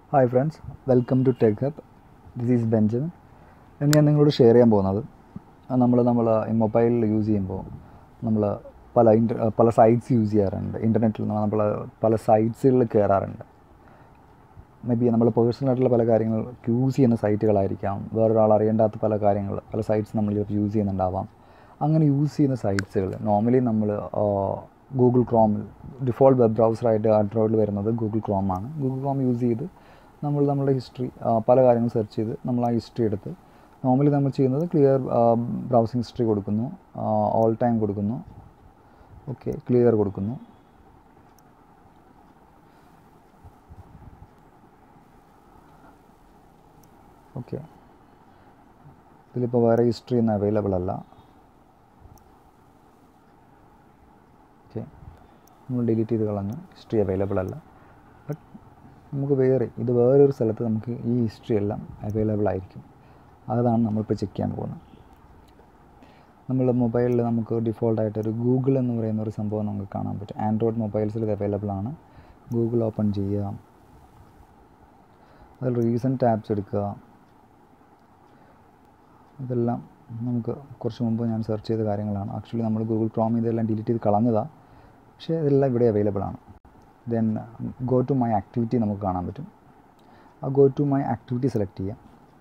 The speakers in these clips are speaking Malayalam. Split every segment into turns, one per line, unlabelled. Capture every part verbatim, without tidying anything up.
Hi friends, welcome to Tech Hub. This is Benjamin. ഇന്ന് ഞാൻ നിങ്ങളോട് ഷെയർ ചെയ്യാൻ പോകുന്നത് നമ്മൾ നമ്മൾ മൊബൈലിൽ യൂസ് ചെയ്യുമ്പോൾ നമ്മൾ പല ഇൻ്റർ പല സൈറ്റ്സ് യൂസ് ചെയ്യാറുണ്ട്. ഇൻ്റർനെറ്റിൽ നമ്മൾ പല സൈറ്റ്സുകളിൽ കയറാറുണ്ട്. മേ ബി നമ്മൾ പേഴ്സണലായിട്ടുള്ള പല കാര്യങ്ങൾ യൂസ് ചെയ്യുന്ന സൈറ്റുകളായിരിക്കാം, വേറൊരാൾ അറിയേണ്ടാത്ത പല കാര്യങ്ങൾ പല സൈറ്റ്സ് നമ്മൾ യൂസ് ചെയ്യുന്നുണ്ടാവാം. അങ്ങനെ യൂസ് ചെയ്യുന്ന സൈറ്റ്സുകൾ നോർമലി നമ്മൾ ഗൂഗിൾ ക്രോമിൽ ഡിഫോൾട്ട് വെബ് ബ്രൗസറായിട്ട് ആൻഡ്രോയിഡിൽ വരുന്നത് ഗൂഗിൾ ക്രോമാണ്. ഗൂഗിൾ ക്രോം യൂസ് ചെയ്ത് നമ്മൾ നമ്മളുടെ ഹിസ്റ്ററി പല കാര്യങ്ങൾ സെർച്ച് ചെയ്ത് നമ്മൾ ആ ഹിസ്റ്ററി എടുത്ത് നോർമലി നമ്മൾ ചെയ്യുന്നത് ക്ലിയർ ബ്രൗസിംഗ് ഹിസ്റ്ററി കൊടുക്കുന്നു, ഓൾ ടൈം കൊടുക്കുന്നു, ഓക്കെ ക്ലിയർ കൊടുക്കുന്നു. ഓക്കെ, ഇതിലിപ്പോൾ വേറെ ഹിസ്റ്ററി ഒന്നും അവൈലബിൾ അല്ല. ഓക്കെ, നമ്മൾ ഡിലീറ്റ് ചെയ്ത് കളഞ്ഞു, ഹിസ്റ്ററി അവൈലബിൾ അല്ല. ബട്ട് നമുക്ക് വേറെ ഇത് വേറൊരു സ്ഥലത്ത് നമുക്ക് ഈ ഹിസ്റ്ററി എല്ലാം അവൈലബിൾ ആയിരിക്കും. അതാണ് നമ്മളിപ്പോൾ ചെക്ക് ചെയ്യാൻ പോകുന്നത്. നമ്മൾ മൊബൈലിൽ നമുക്ക് ഡിഫോൾട്ടായിട്ടൊരു ഗൂഗിൾ എന്ന് പറയുന്ന ഒരു സംഭവം നമുക്ക് കാണാൻ പറ്റും. ആൻഡ്രോയിഡ് മൊബൈൽസിൽ ഇത് അവൈലബിൾ ആണ്. ഗൂഗിൾ ഓപ്പൺ ചെയ്യുക, അതിൽ റീസെൻറ്റ് ടാബ്സ് എടുക്കുക. ഇതെല്ലാം നമുക്ക് കുറച്ച് മുമ്പ് ഞാൻ സെർച്ച് ചെയ്ത കാര്യങ്ങളാണ്. ആക്ച്വലി നമ്മൾ ഗൂഗിൾ ക്രോം ഇതെല്ലാം ഡിലീറ്റ് ചെയ്ത് കളഞ്ഞതാണ്, പക്ഷേ ഇതെല്ലാം ഇവിടെ അവൈലബിൾ ആണ്. Then go to my activity നമുക്ക് കാണാൻ പറ്റും. ആ go to my activity select ചെയ്യാം.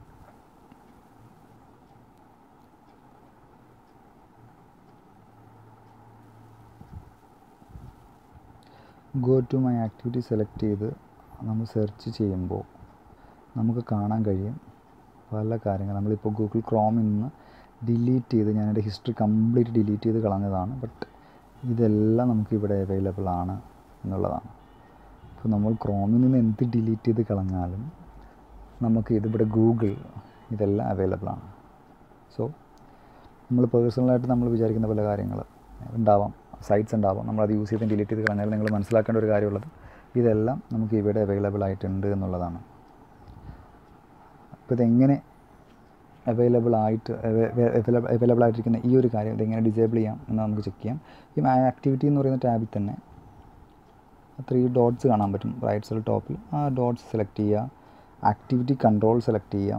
Go to my activity select ചെയ്ത് നമ്മൾ സെർച്ച് ചെയ്യുമ്പോൾ നമുക്ക് കാണാൻ കഴിയും പല കാര്യങ്ങൾ. നമ്മളിപ്പോൾ ഗൂഗിൾ ക്രോമിൽ നിന്ന് ഡിലീറ്റ് ചെയ്ത് ഞാൻ എൻ്റെ ഹിസ്റ്ററി കംപ്ലീറ്റ് ഡിലീറ്റ് ചെയ്ത് കളഞ്ഞതാണ്. ബട്ട് ഇതെല്ലാം നമുക്കിവിടെ അവൈലബിൾ ആണ് എന്നുള്ളതാണ്. അപ്പോൾ നമ്മൾ ക്രോമിൽ നിന്ന് എന്ത് ഡിലീറ്റ് ചെയ്ത് കളഞ്ഞാലും നമുക്ക് ഇതിവിടെ ഗൂഗിൾ ഇതെല്ലാം അവൈലബിൾ ആണ്. സോ നമ്മൾ പേഴ്സണലായിട്ട് നമ്മൾ വിചാരിക്കുന്ന പല കാര്യങ്ങൾ ഉണ്ടാവാം, സൈറ്റ്സ് ഉണ്ടാവാം, നമ്മളത് യൂസ് ചെയ്ത് ഡിലീറ്റ് ചെയ്ത് കളഞ്ഞാൽ നിങ്ങൾ മനസ്സിലാക്കേണ്ട ഒരു കാര്യമുള്ളത് ഇതെല്ലാം നമുക്ക് ഇവിടെ അവൈലബിൾ ആയിട്ടുണ്ട് എന്നുള്ളതാണ്. അപ്പോൾ ഇതെങ്ങനെ അവൈലബിൾ ആയിട്ട് അവൈലബിൾ ആയിട്ടിരിക്കുന്ന ഈ ഒരു കാര്യം ഇതെങ്ങനെ ഡിസേബിൾ ചെയ്യാം എന്ന് നമുക്ക് ചെക്ക് ചെയ്യാം. ഈ മൈ ആക്ടിവിറ്റി എന്ന് പറയുന്ന ടാബിൽ തന്നെ ത്രീ ഡോട്ട്സ് കാണാൻ പറ്റും റൈറ്റ് സൈഡ് ടോപ്പിൽ. ആ ഡോട്ട്സ് സെലക്ട് ചെയ്യുക, ആക്ടിവിറ്റി കൺട്രോൾ സെലക്ട് ചെയ്യുക.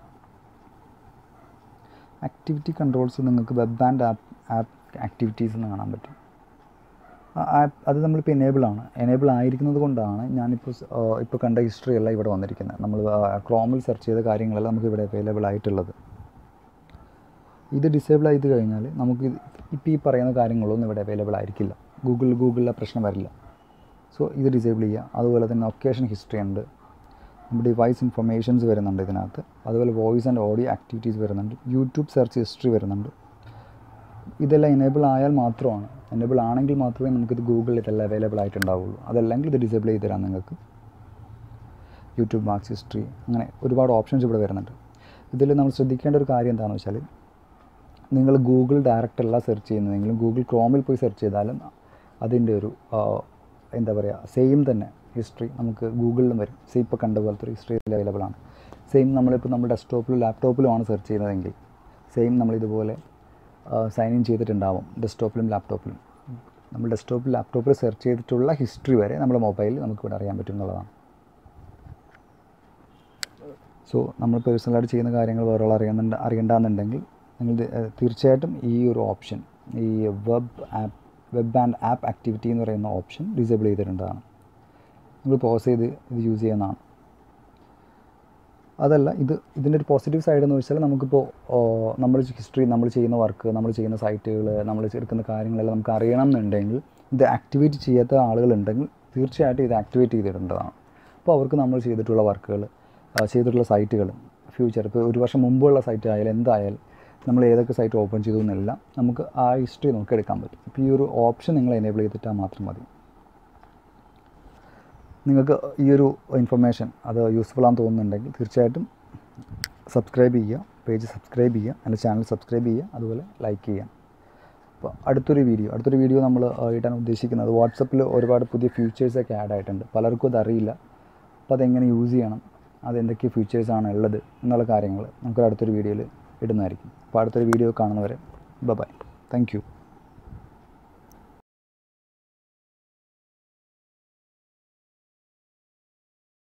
ആക്ടിവിറ്റി കൺട്രോൾസ് നിങ്ങൾക്ക് web and app app activities എന്ന് കാണാൻ പറ്റും. ആ ആപ്പ് അത് നമ്മളിപ്പോൾ എനേബിൾ ആണ്. എനേബിൾ ആയിരിക്കുന്നത് കൊണ്ടാണ് ഞാനിപ്പോൾ ഇപ്പോൾ കണ്ട ഹിസ്റ്ററി എല്ലാം ഇവിടെ വന്നിരിക്കുന്നത്. നമ്മൾ ക്രോമിൽ സെർച്ച് ചെയ്ത കാര്യങ്ങളെല്ലാം നമുക്ക് ഇവിടെ അവൈലബിൾ ആയിട്ടുള്ളത്. ഇത് ഡിസേബിൾ ചെയ്ത് കഴിഞ്ഞാൽ നമുക്ക് ഇപ്പോൾ ഈ പറയുന്ന കാര്യങ്ങളൊന്നും ഇവിടെ അവൈലബിൾ ആയിരിക്കില്ല. ഗൂഗിൾ ഗൂഗിളിലെ പ്രശ്നം വരില്ല. സോ ഇത് ഡിസേബിൾ ചെയ്യുക. അതുപോലെ തന്നെ ഒക്കേഷൻ ഹിസ്റ്ററി ഉണ്ട്, ഡിവൈസ് ഇൻഫർമേഷൻസ് വരുന്നുണ്ട് ഇതിനകത്ത്. അതുപോലെ വോയിസ് ആൻഡ് ഓഡിയോ ആക്ടിവിറ്റീസ് വരുന്നുണ്ട്, യൂട്യൂബ് സെർച്ച് ഹിസ്റ്ററി വരുന്നുണ്ട്. ഇതെല്ലാം എനേബിൾ ആയാൽ മാത്രമാണ്, എനേബിൾ ആണെങ്കിൽ മാത്രമേ നമുക്കിത് ഗൂഗിളിൽ ഇതെല്ലാം അവൈലബിൾ ആയിട്ടുണ്ടാവുള്ളൂ. അതല്ലെങ്കിൽ ഇത് ഡിസേബിൾ ചെയ്ത് തരാം നിങ്ങൾക്ക്. യൂട്യൂബ് മാർക്സ് ഹിസ്റ്ററി, അങ്ങനെ ഒരുപാട് ഓപ്ഷൻസ് ഇവിടെ വരുന്നുണ്ട്. ഇതിൽ നമ്മൾ ശ്രദ്ധിക്കേണ്ട ഒരു കാര്യം എന്താണെന്ന് വെച്ചാൽ നിങ്ങൾ ഗൂഗിൾ ഡയറക്റ്റ് അല്ല സെർച്ച് ചെയ്യുന്നതെങ്കിലും ഗൂഗിൾ ക്രോമിൽ പോയി സെർച്ച് ചെയ്താലും അതിൻ്റെ ഒരു എന്താ പറയുക സെയിം തന്നെ ഹിസ്റ്ററി നമുക്ക് ഗൂഗിളിലും വരും. സെയിം ഇപ്പോൾ കണ്ട പോലത്തെ ഒരു ഹിസ്റ്ററി അവൈലബിൾ ആണ്. സെയിം നമ്മളിപ്പോൾ നമ്മുടെ ഡെസ്ക്ടോപ്പിലും ലാപ്ടോപ്പിലുമാണ് സെർച്ച് ചെയ്യുന്നതെങ്കിൽ സെയിം നമ്മളിതുപോലെ സൈൻ ഇൻ ചെയ്തിട്ടുണ്ടാവും ഡെസ്ക്ടോപ്പിലും ലാപ്ടോപ്പിലും. നമ്മൾ ഡെസ്ക്ടോപ്പിൽ ലാപ്ടോപ്പിൽ സെർച്ച് ചെയ്തിട്ടുള്ള ഹിസ്റ്ററി വരെ നമ്മുടെ മൊബൈലിൽ നമുക്കിവിടെ അറിയാൻ പറ്റും എന്നുള്ളതാണ്. സോ നമ്മൾ പേഴ്സണലായിട്ട് ചെയ്യുന്ന കാര്യങ്ങൾ വേറൊരാൾ അറിയുന്നുണ്ട് അറിയണ്ടെന്നുണ്ടെങ്കിൽ നിങ്ങൾ തീർച്ചയായിട്ടും ഈ ഒരു ഓപ്ഷൻ, ഈ web app web and app activity എന്ന് പറയുന്ന ഓപ്ഷൻ ഡിസേബിൾ ചെയ്തിട്ടുള്ളതാണ്. നിങ്ങൾ പോസ് ചെയ്ത് ഇത് യൂസ് ചെയ്യുന്നതാണ്. അതല്ല, ഇത് ഇതിൻ്റെ ഒരു പോസിറ്റീവ് സൈഡ് എന്ന് വെച്ചാൽ നമുക്കിപ്പോൾ നമ്മൾ ഹിസ്റ്ററി, നമ്മൾ ചെയ്യുന്ന വർക്ക്, നമ്മൾ ചെയ്യുന്ന സൈറ്റുകൾ, നമ്മൾ എടുക്കുന്ന കാര്യങ്ങളെല്ലാം നമുക്ക് അറിയണം എന്നുണ്ടെങ്കിൽ ഇത് ആക്ടിവേറ്റ് ചെയ്യാത്ത ആളുകളുണ്ടെങ്കിൽ തീർച്ചയായിട്ടും ഇത് ആക്ടിവേറ്റ് ചെയ്തിട്ടുള്ളതാണ്. അപ്പോൾ അവർക്ക് നമ്മൾ ചെയ്തിട്ടുള്ള വർക്കുകൾ, ചെയ്തിട്ടുള്ള സൈറ്റുകൾ, ഫ്യൂച്ചർ ഇപ്പോൾ ഒരു വർഷം മുമ്പുള്ള സൈറ്റ് ആയാലും എന്തായാലും നമ്മൾ ഏതൊക്കെ സൈറ്റ് ഓപ്പൺ ചെയ്തു എന്നെല്ലാം നമുക്ക് ആ ഹിസ്റ്ററി നമുക്ക് എടുക്കാൻ പറ്റും. ഇപ്പോൾ ഈ ഒരു ഓപ്ഷൻ നിങ്ങൾ എനേബിൾ ചെയ്തിട്ടാൽ മാത്രം മതി. നിങ്ങൾക്ക് ഈ ഒരു ഇൻഫർമേഷൻ അത് യൂസ്ഫുൾ ആണെന്ന് തോന്നുന്നുണ്ടെങ്കിൽ തീർച്ചയായിട്ടും സബ്സ്ക്രൈബ് ചെയ്യുക, പേജ് സബ്സ്ക്രൈബ് ചെയ്യുക, എൻ്റെ ചാനൽ സബ്സ്ക്രൈബ് ചെയ്യുക, അതുപോലെ ലൈക്ക് ചെയ്യുക. അപ്പോൾ അടുത്തൊരു വീഡിയോ അടുത്തൊരു വീഡിയോ നമ്മൾ ഇടാൻ ഉദ്ദേശിക്കുന്നത് വാട്സപ്പിൽ ഒരുപാട് പുതിയ ഫീച്ചേഴ്സൊക്കെ ആഡ് ആയിട്ടുണ്ട്. പലർക്കും അതറിയില്ല. അപ്പോൾ അതെങ്ങനെ യൂസ് ചെയ്യണം, അതെന്തൊക്കെ ഫീച്ചേഴ്സാണ് ഉള്ളത് എന്നുള്ള കാര്യങ്ങൾ നമുക്ക് അടുത്തൊരു വീഡിയോയിൽ ഇടുന്നതായിരിക്കും. അപ്പോൾ അടുത്തൊരു വീഡിയോ കാണുന്നവരെ ബൈ ബൈ. Thank you.